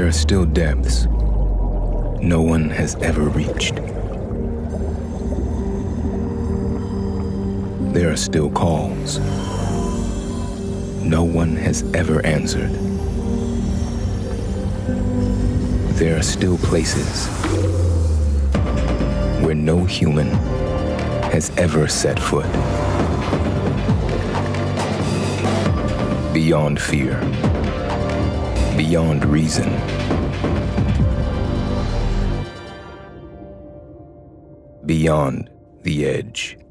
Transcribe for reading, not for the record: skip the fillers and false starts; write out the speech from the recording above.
are still depths no one has ever reached. There are still calls no one has ever answered. There are still places where no human has ever set foot. Beyond fear, beyond reason, beyond the edge.